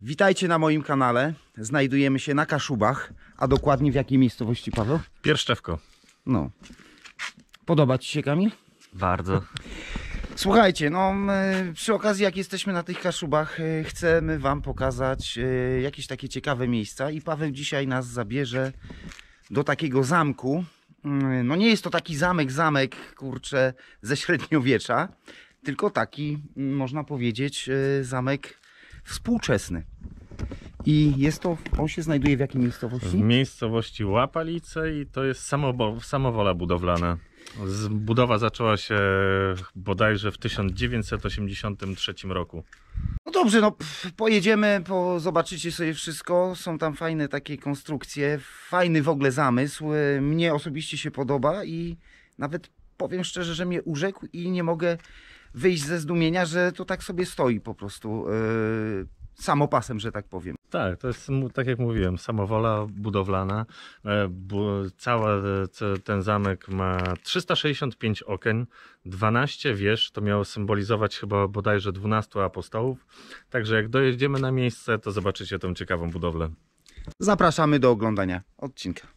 Witajcie na moim kanale. Znajdujemy się na Kaszubach, a dokładnie w jakiej miejscowości, Paweł? Pierszczewko. No. Podoba Ci się, Kamil? Bardzo. Słuchajcie, no przy okazji jak jesteśmy na tych Kaszubach, chcemy Wam pokazać jakieś takie ciekawe miejsca i Paweł dzisiaj nas zabierze do takiego zamku. No nie jest to taki zamek, kurczę, ze średniowiecza, tylko taki, można powiedzieć, zamek współczesny. I jest to, on się znajduje w jakiej miejscowości? W miejscowości Łapalice i to jest samowola budowlana. Budowa zaczęła się bodajże w 1983 roku. No dobrze, no pojedziemy, zobaczycie sobie wszystko. Są tam fajne takie konstrukcje, fajny w ogóle zamysł. Mnie osobiście się podoba i nawet powiem szczerze, że mnie urzekł i nie mogę wyjść ze zdumienia, że to tak sobie stoi po prostu samopasem, że tak powiem. Tak, to jest, tak jak mówiłem, samowola budowlana. Ten zamek ma 365 okien, 12 wież, to miało symbolizować chyba bodajże 12 apostołów. Także jak dojedziemy na miejsce, to zobaczycie tą ciekawą budowlę. Zapraszamy do oglądania odcinka.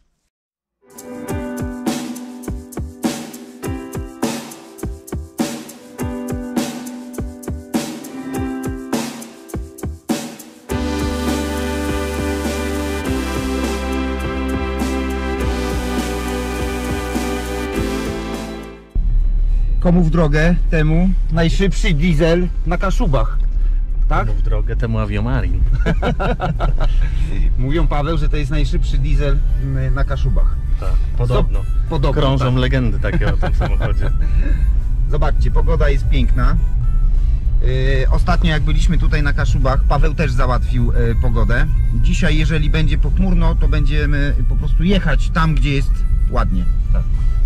Komu w drogę? Temu najszybszy diesel na Kaszubach. Tak? Komu w drogę, temu Aviomarin. Mówią, Paweł, że to jest najszybszy diesel na Kaszubach. Tak, podobno. Podobno krążą tak. legendy takie o tym samochodzie. Zobaczcie, pogoda jest piękna. Ostatnio jak byliśmy tutaj na Kaszubach, Paweł też załatwił pogodę. Dzisiaj, jeżeli będzie pochmurno, to będziemy po prostu jechać tam, gdzie jest ładnie. Tak.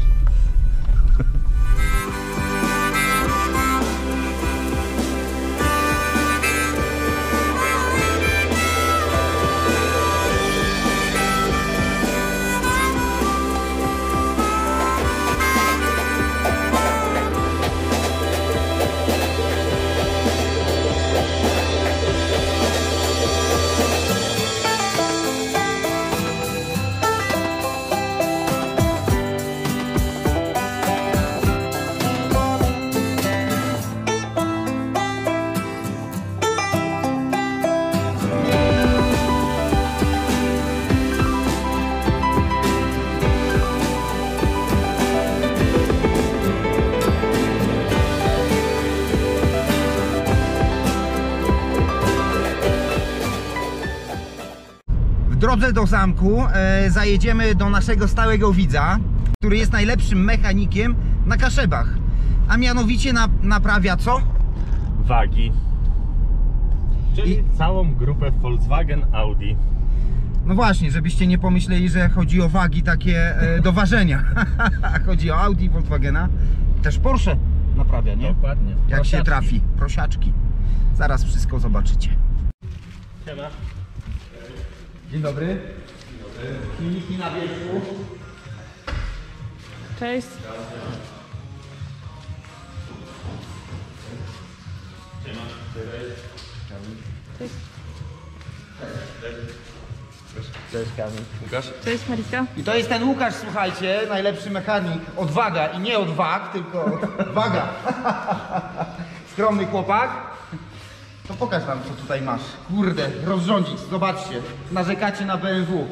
W drodze do zamku zajedziemy do naszego stałego widza, który jest najlepszym mechanikiem na Kaszubach, a mianowicie naprawia co? Wagi. Czyli całą grupę Volkswagen, Audi. No właśnie, żebyście nie pomyśleli, że chodzi o wagi takie do ważenia. Chodzi o Audi, Volkswagena. Też Porsche naprawia, nie? Dokładnie. Jak się trafi. Prosiaczki. Zaraz wszystko zobaczycie. Siema. Dzień dobry. Dzień dobry. Silniki na wierzchu. Cześć. Cześć. Cześć, Kamil. Łukasz? Cześć Mariska. I to jest ten Łukasz, słuchajcie, najlepszy mechanik. Odwaga i nie od wag, tylko odwaga. Skromny chłopak. To pokaż nam, co tutaj masz. Kurde, rozrządzić, zobaczcie. Narzekacie na BMW.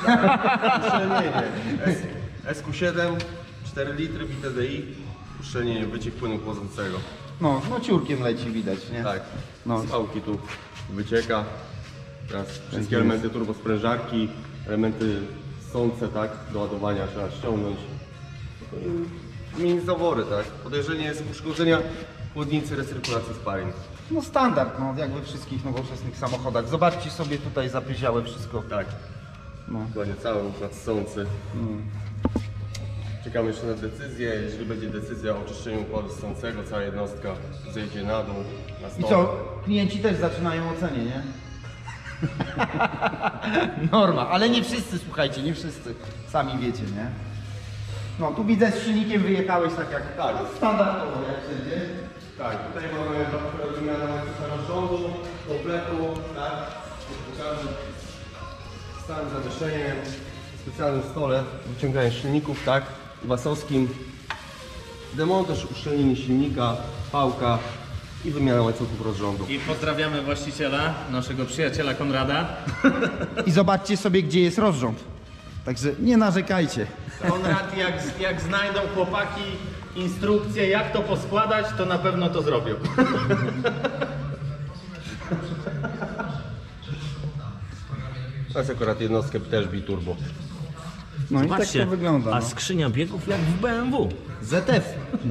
SQ7, 4 litry, TDI, puszczenie, wyciek płynu chłodzącego. No ciurkiem leci, widać, nie? Tak, No. z pałki tu wycieka. Teraz wszystkie elementy turbosprężarki, elementy sące, tak, do ładowania trzeba ściągnąć. Mini zawory, tak. Podejrzenie jest uszkodzenia chłodnicy recyrkulacji sparin. No standard, no jak we wszystkich nowoczesnych samochodach. Zobaczcie sobie, tutaj zapyziałe wszystko. Tak, No. dokładnie cały układ sący. Czekamy jeszcze na decyzję. Jeżeli będzie decyzja o oczyszczeniu układu sącego, cała jednostka zejdzie na dół, na I stole. co? Klienci też zaczynają ocenię, nie? Norma, ale nie wszyscy, słuchajcie, nie wszyscy. Sami wiecie, nie? No, tu widzę z silnikiem wyjechałeś tak jak Tak. standardowo, jak wszędzie. Tak, tutaj mamy wymianę łańcucha rozrządu, kompletu, tak? Stałym zawieszeniem, specjalnym stole, wyciąganie silników, tak, wasowskim, demontaż uszczelnienie silnika, pałka i wymiana łańcuchów rozrządu. I pozdrawiamy właściciela, naszego przyjaciela Konrada. I zobaczcie sobie, gdzie jest rozrząd. Także nie narzekajcie. Konrad, jak znajdą chłopaki instrukcję, jak to poskładać, to na pewno to zrobią. To jest akurat jednostkę też biturbo. No i tak to wygląda. a No. skrzynia biegów jak w BMW. ZF.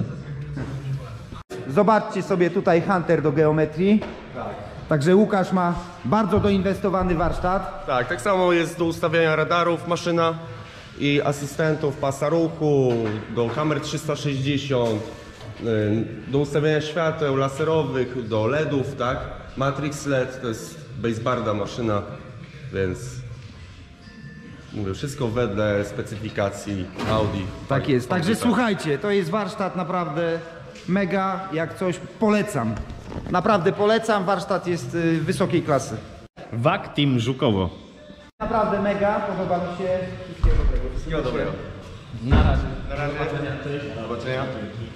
Zobaczcie sobie tutaj Hunter do geometrii. Także Łukasz ma bardzo doinwestowany warsztat. Tak, tak samo jest do ustawiania radarów maszyna i asystentów pasa ruchu, do kamer 360, do ustawiania świateł laserowych, do LEDów, tak? Matrix LED to jest basebarda maszyna, więc mówię, wszystko wedle specyfikacji Audi. Tak jest. Także słuchajcie, to jest warsztat naprawdę mega. Jak coś polecam. Naprawdę polecam. Warsztat jest wysokiej klasy. WAG Team Żukowo. Naprawdę mega. Podoba mi się. Wszystkiego dobrego. Wszystkiego dobrego. Na razie. Na razie. Do zobaczenia.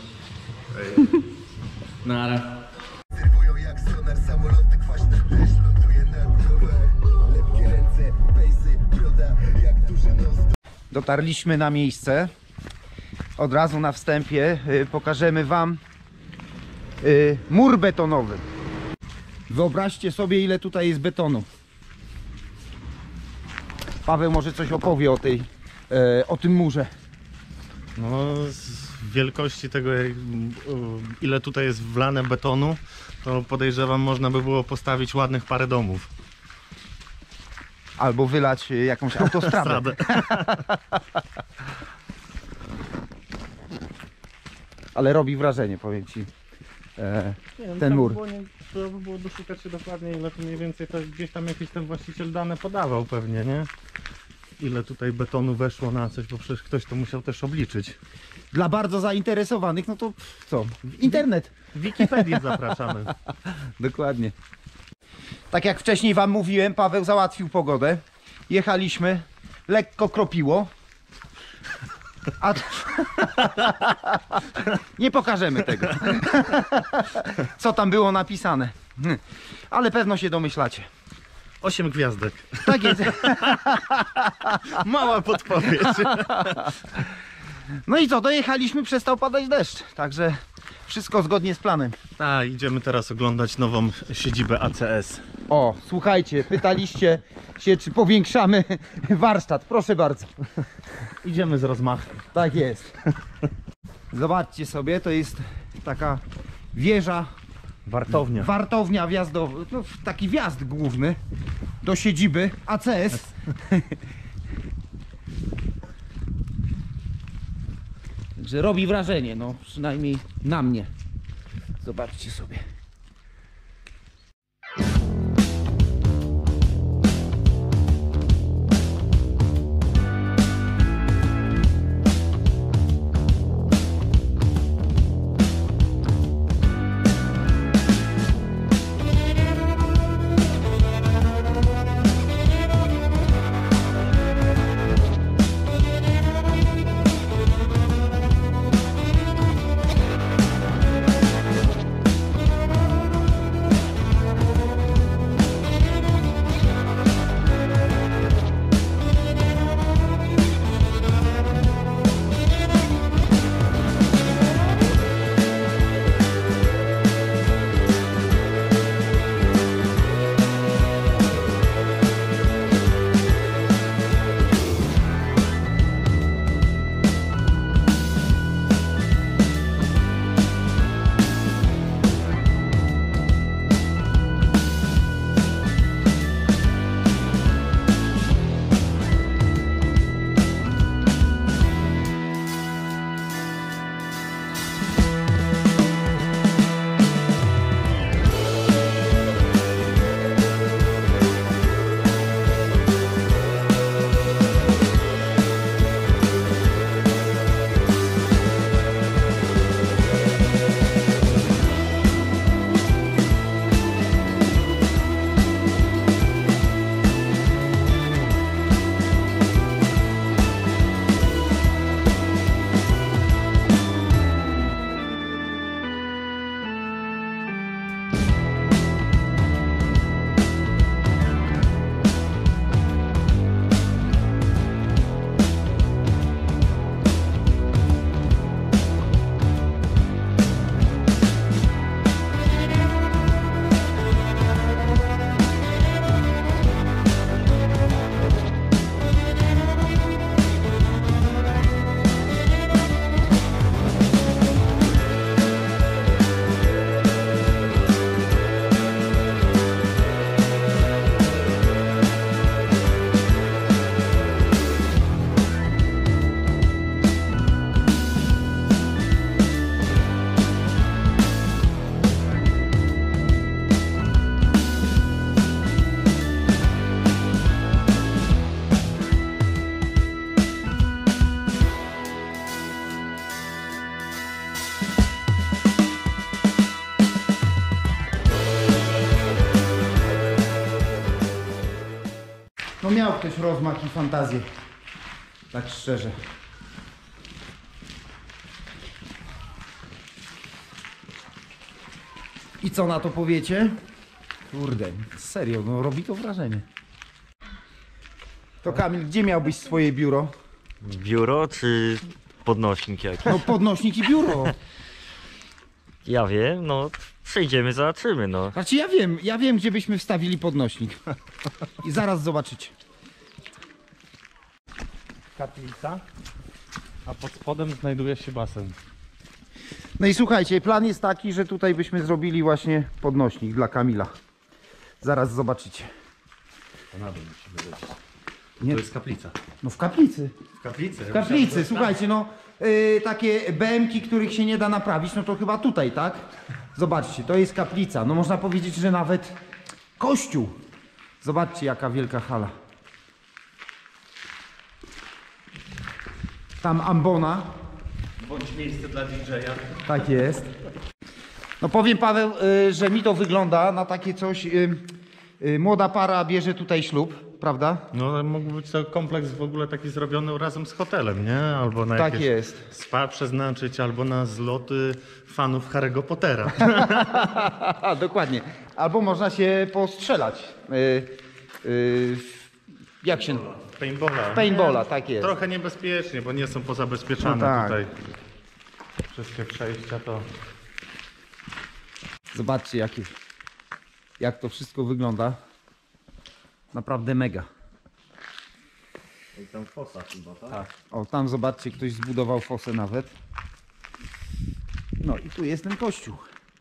Na razie. Zerwują jak sonar, samoloty kwaśne deszcz ląduje na głowę. Lepkie ręce, pejsy, broda, jak duży nos. Dotarliśmy na miejsce. Od razu na wstępie pokażemy wam mur betonowy. Wyobraźcie sobie, ile tutaj jest betonu. Paweł może coś opowie o tym murze. No, z wielkości tego, ile tutaj jest wlane betonu, to podejrzewam, można by było postawić ładnych parę domów. Albo wylać jakąś autostradę. Ale robi wrażenie, powiem ci, ten mur. Trzeba by było doszukać się dokładnie, ile tu mniej więcej, to gdzieś tam jakiś ten właściciel dane podawał pewnie, nie? Ile tutaj betonu weszło na coś, bo przecież ktoś to musiał też obliczyć. Dla bardzo zainteresowanych, no to co? Internet. Wikipedię zapraszamy. Dokładnie. Tak jak wcześniej wam mówiłem, Paweł załatwił pogodę. Jechaliśmy, lekko kropiło. A nie pokażemy tego. Co tam było napisane. Ale pewno się domyślacie. 8 gwiazdek. Tak jest. Mała podpowiedź. No i co, dojechaliśmy, przestał padać deszcz. Także wszystko zgodnie z planem. Tak, idziemy teraz oglądać nową siedzibę ACS. O, słuchajcie, pytaliście się, czy powiększamy warsztat. Proszę bardzo. Idziemy z rozmachem. Tak jest. Zobaczcie sobie, to jest taka wieża, wartownia wjazdowa, no, taki wjazd główny do siedziby ACS. Także robi wrażenie, no przynajmniej na mnie. Zobaczcie sobie. miał ktoś rozmach i fantazję. Tak szczerze. I co na to powiecie? Kurde, serio, no robi to wrażenie. To Kamil, gdzie miałbyś swoje biuro? Biuro czy podnośnik jakiś? No podnośnik i biuro. Ja wiem, no przejdziemy, zobaczymy, no. Znaczy ja wiem gdzie byśmy wstawili podnośnik. I zaraz zobaczycie. Kaplica, a pod spodem znajduje się basen. No i słuchajcie, plan jest taki, że tutaj byśmy zrobili właśnie podnośnik dla Kamila. Zaraz zobaczycie. To na dół musimy wejść. Nie. To jest kaplica. No w kaplicy. W kaplicy? W kaplicy, słuchajcie, no takie BM-ki, których się nie da naprawić, no to chyba tutaj, tak? Zobaczcie, to jest kaplica. No można powiedzieć, że nawet kościół. Zobaczcie, jaka wielka hala. Tam ambona. Bądź miejsce dla DJ-a. Tak jest. No powiem Paweł, że mi to wygląda na takie coś, młoda para bierze tutaj ślub, prawda? No mógł być to kompleks w ogóle taki zrobiony razem z hotelem, nie? Albo na Tak jakieś jest. spa przeznaczyć, albo na zloty fanów Harry'ego Pottera. Dokładnie. Albo można się postrzelać. Jak się... Paintballa. Paintballa, tak jest. Trochę niebezpiecznie, bo nie są pozabezpieczane No tak. tutaj. Wszystkie przejścia to... Zobaczcie jak to wszystko wygląda. Naprawdę mega. I tam fosa chyba, tak? O, tam zobaczcie, ktoś zbudował fosę nawet. No i tu jest ten kościół.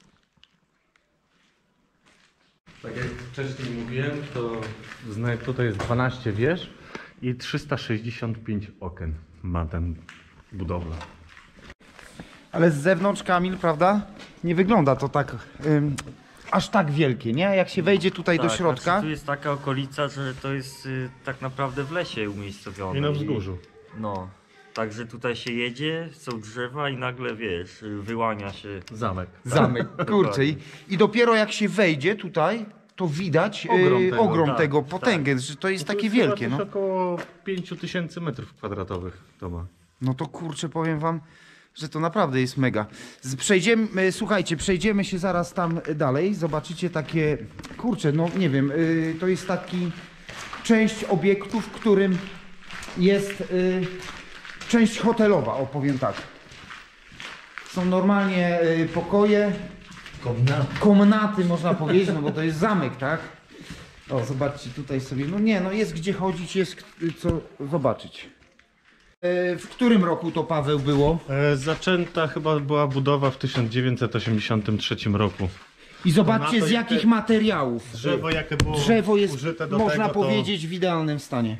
Tak jak wcześniej mówiłem, to tutaj jest 12 wież i 365 okien ma ten budowla. Ale z zewnątrz, Kamil, prawda? Nie wygląda to tak aż tak wielkie, nie? Jak się wejdzie tutaj do środka. Znaczy, tu jest taka okolica, że to jest tak naprawdę w lesie umiejscowione. I na wzgórzu. No, także tutaj się jedzie, są drzewa i nagle, wiesz, wyłania się. Zamek. Zamek, kurczę. I dopiero jak się wejdzie tutaj, to widać ogrom tak, tego, potęgę, że to jest To takie jest wielkie. chyba No. coś około 5000 metrów kwadratowych to ma. No to kurczę, powiem wam, że to naprawdę jest mega. Słuchajcie, przejdziemy się zaraz tam dalej. Zobaczycie takie, kurczę, no nie wiem, to jest taki część obiektu, w którym jest część hotelowa, opowiem tak. Są normalnie pokoje, komnaty można powiedzieć, no bo to jest zamek, tak? O, zobaczcie tutaj sobie, no nie, no jest gdzie chodzić, jest co zobaczyć. W którym roku to, Paweł, było? Zaczęta chyba była budowa w 1983 roku. I zobaczcie To z na to jakich jakie- materiałów. Drzewo jakie było Drzewo jest, użyte do można tego, powiedzieć, w idealnym stanie.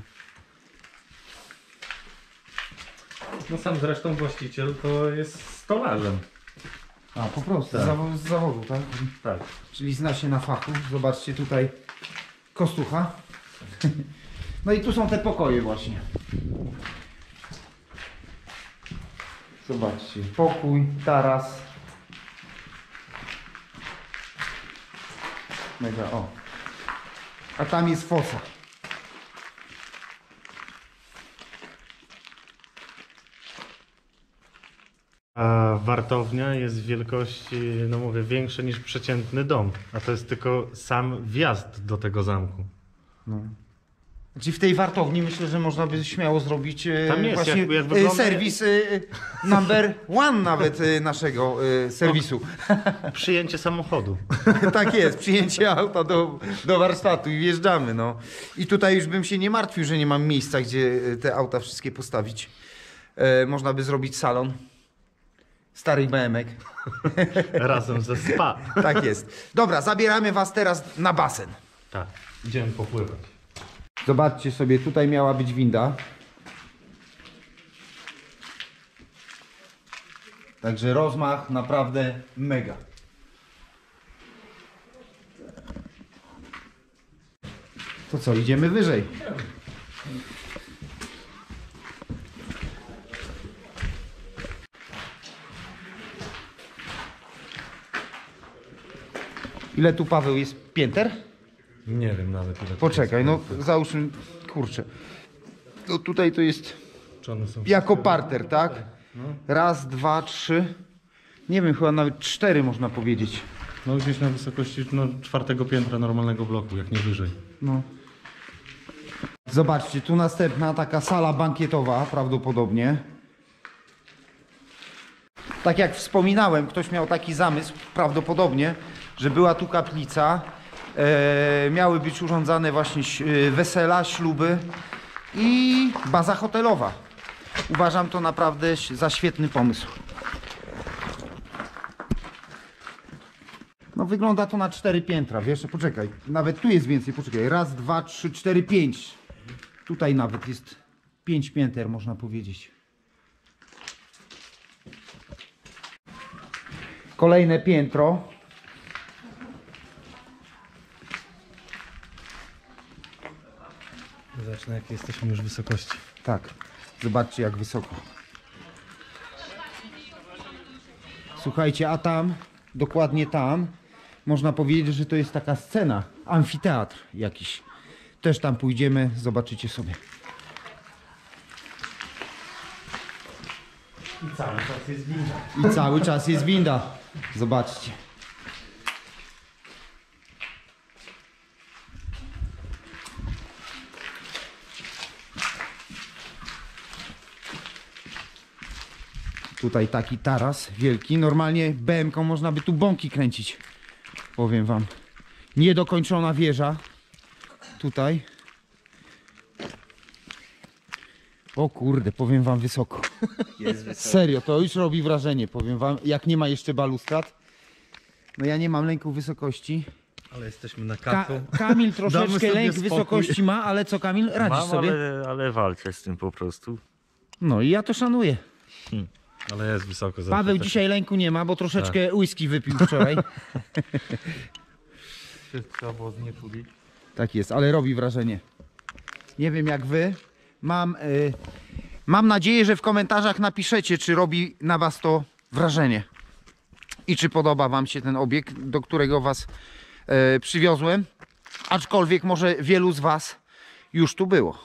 No sam zresztą właściciel to jest stolarzem. A, po prostu, Tak. z zawodu, tak? Tak. Czyli zna się na fachu. Zobaczcie tutaj kostucha. No i tu są te pokoje właśnie. Zobaczcie, pokój, taras. Mega, o. A tam jest fosa. A wartownia jest wielkości, no mówię, większe niż przeciętny dom. A to jest tylko sam wjazd do tego zamku. Czyli w tej wartowni myślę, że można by śmiało zrobić Tam jest, właśnie jak wygląda- serwis number one nawet naszego serwisu. Przyjęcie samochodu. Tak jest, przyjęcie auta do warsztatu i wjeżdżamy. No. I tutaj już bym się nie martwił, że nie mam miejsca, gdzie te auta wszystkie postawić. Można by zrobić salon starych BM-ek. Razem ze spa. Tak jest. Dobra, zabieramy was teraz na basen. Tak, idziemy popływać. Zobaczcie sobie, tutaj miała być winda. Także rozmach naprawdę mega. To co, idziemy wyżej? Ile tu, Paweł, jest pięter? Nie wiem nawet ile. to Poczekaj, jest. no załóżmy, kurczę. No tutaj to jest Czy one są jako parter, tak? Raz, dwa, trzy. Nie wiem, chyba nawet 4 można powiedzieć. No gdzieś na wysokości 4. piętra normalnego bloku, jak nie wyżej. No. Zobaczcie, tu następna taka sala bankietowa prawdopodobnie. Tak jak wspominałem, ktoś miał taki zamysł prawdopodobnie, że była tu kaplica. Miały być urządzane właśnie wesela, śluby i baza hotelowa. Uważam to naprawdę za świetny pomysł. No wygląda to na 4 piętra, wiesz, poczekaj, nawet tu jest więcej, poczekaj, raz, dwa, trzy, 4, 5. Tutaj nawet jest 5 pięter, można powiedzieć. Kolejne piętro. Zacznę, jakie jesteśmy już wysokości. Tak, zobaczcie jak wysoko. Słuchajcie, a tam, dokładnie tam, można powiedzieć, że to jest taka scena, amfiteatr jakiś. Też tam pójdziemy, zobaczycie sobie. I cały czas jest winda. I cały czas jest winda. Zobaczcie. Tutaj taki taras wielki. Normalnie BM-ką można by tu bąki kręcić. Powiem wam. Niedokończona wieża. Tutaj. O kurde, powiem wam wysoko. Jest wysoko. Serio, to już robi wrażenie, powiem wam. Jak nie ma jeszcze balustrad. No ja nie mam lęku wysokości. Ale jesteśmy na kaku. Kamil Damy troszeczkę sobie lęk spokój. wysokości ma, ale co Kamil? Radzisz Mam, sobie? ale walczę z tym po prostu. No i ja to szanuję. Ale jest wysoko. zawsze Paweł tak. dzisiaj lęku nie ma, bo troszeczkę whisky wypił wczoraj. Trzeba było znieczulić. Tak jest, ale robi wrażenie. Nie wiem jak wy. Mam nadzieję, że w komentarzach napiszecie, czy robi na was to wrażenie. I czy podoba wam się ten obiekt, do którego was przywiozłem. Aczkolwiek może wielu z was już tu było.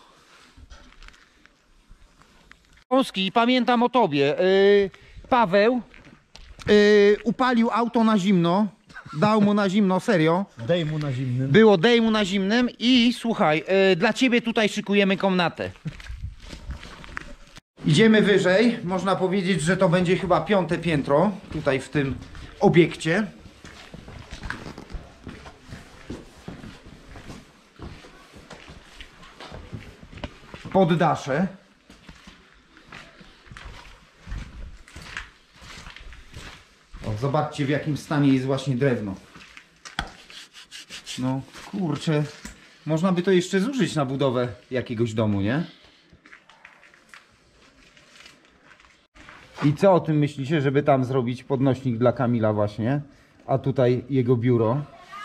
Polski, pamiętam o tobie. Paweł upalił auto na zimno. Dał mu na zimno, serio. Dej mu na zimnym. Było dej mu na zimnym i słuchaj, dla ciebie tutaj szykujemy komnatę. Idziemy wyżej. Można powiedzieć, że to będzie chyba 5. piętro tutaj w tym obiekcie. Poddasze. O, zobaczcie w jakim stanie jest właśnie drewno. No kurczę, można by to jeszcze zużyć na budowę jakiegoś domu, nie? I co o tym myślicie, żeby tam zrobić podnośnik dla Kamila właśnie, a tutaj jego biuro?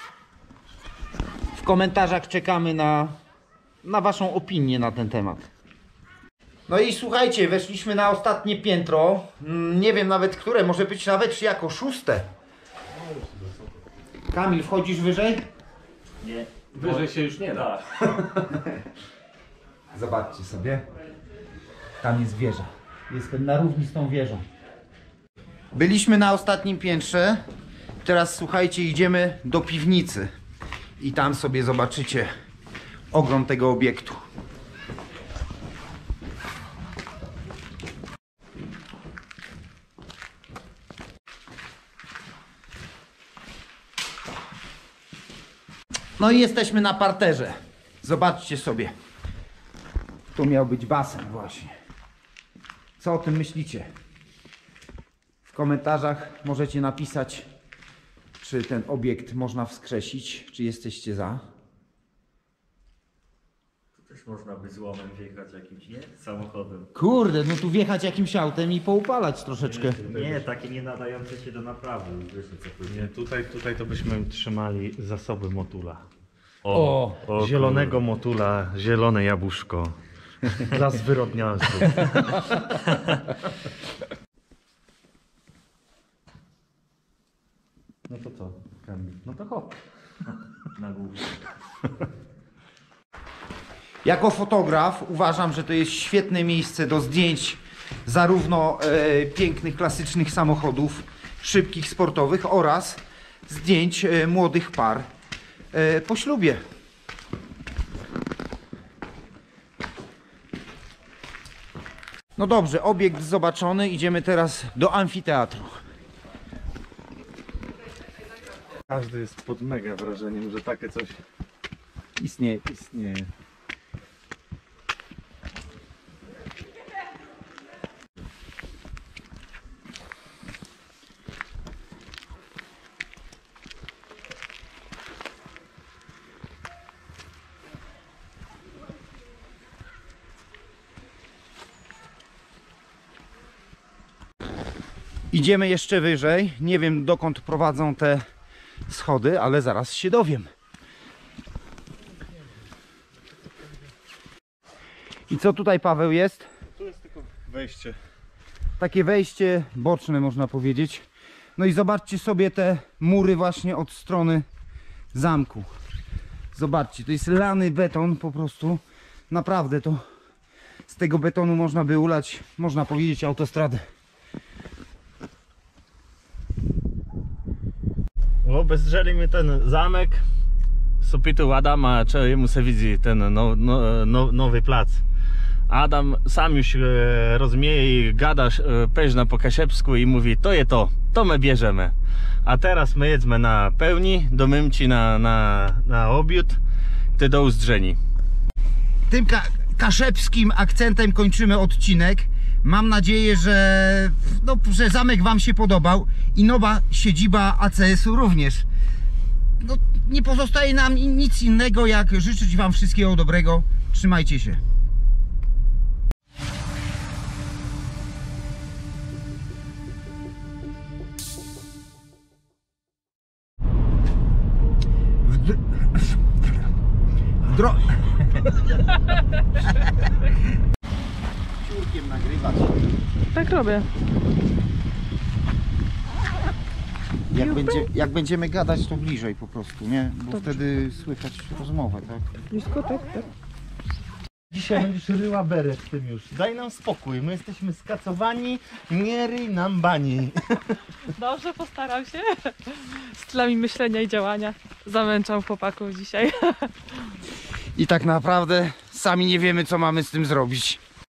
W komentarzach czekamy na waszą opinię na ten temat. No i słuchajcie, weszliśmy na ostatnie piętro. Nie wiem nawet które, może być nawet jako 6. Kamil, wchodzisz wyżej? Nie. Wyżej się już nie da. Zobaczcie sobie. Tam jest wieża. Jestem na równi z tą wieżą. Byliśmy na ostatnim piętrze. Teraz słuchajcie, idziemy do piwnicy. I tam sobie zobaczycie ogrom tego obiektu. No i jesteśmy na parterze. Zobaczcie sobie. Tu miał być basen właśnie. Co o tym myślicie? W komentarzach możecie napisać, czy ten obiekt można wskrzesić, czy jesteście za. Tu też można by złomem wjechać jakimś, nie? Samochodem. Kurde, no tu wjechać jakimś autem i poupalać troszeczkę. Nie, takie nie nadające się do naprawy. Wiesz o co chodzi. Nie, tutaj to byśmy trzymali zasoby motula. O, Zielonego motula, zielone jabłuszko. Dla zwyrodnialców. No to co, Kamil? No to hop. Na górę. Jako fotograf uważam, że to jest świetne miejsce do zdjęć zarówno pięknych, klasycznych samochodów, szybkich, sportowych oraz zdjęć młodych par po ślubie. No dobrze, obiekt zobaczony, idziemy teraz do amfiteatru. Każdy jest pod mega wrażeniem, że takie coś Istnieje. istnieje. Idziemy jeszcze wyżej. Nie wiem, dokąd prowadzą te schody, ale zaraz się dowiem. I co tutaj, Paweł, jest? Tu jest tylko wejście. Takie wejście boczne, można powiedzieć. No i zobaczcie sobie te mury właśnie od strony zamku. Zobaczcie, to jest lany beton po prostu. Naprawdę to z tego betonu można by ulać, można powiedzieć, autostradę. O, bezżeli mi ten zamek. Sopitu Adama, czy jemu se widzi ten nowy plac. Adam sam już rozumie i gada peżna po kasiepsku i mówi, to je to my bierzemy. A teraz my jedzmy na pełni, domym ci na obiad, ty do uzdrzeni. Tym kaszepskim akcentem kończymy odcinek. Mam nadzieję, że zamek Wam się podobał i nowa siedziba ACS-u również. No, nie pozostaje nam nic innego, jak życzyć Wam wszystkiego dobrego. Trzymajcie się. Ciurkiem nagrywać. Tak robię. Jak będziemy gadać, to bliżej po prostu, nie? Bo wtedy słychać rozmowę, tak? Blisko, tak? Dzisiaj będziesz ryła berę w tym już. Daj nam spokój, my jesteśmy skacowani, nie ryj nam bani. Dobrze, postaram się. Stylami myślenia i działania. Zamęczam chłopaków dzisiaj. I tak naprawdę sami nie wiemy, co mamy z tym zrobić.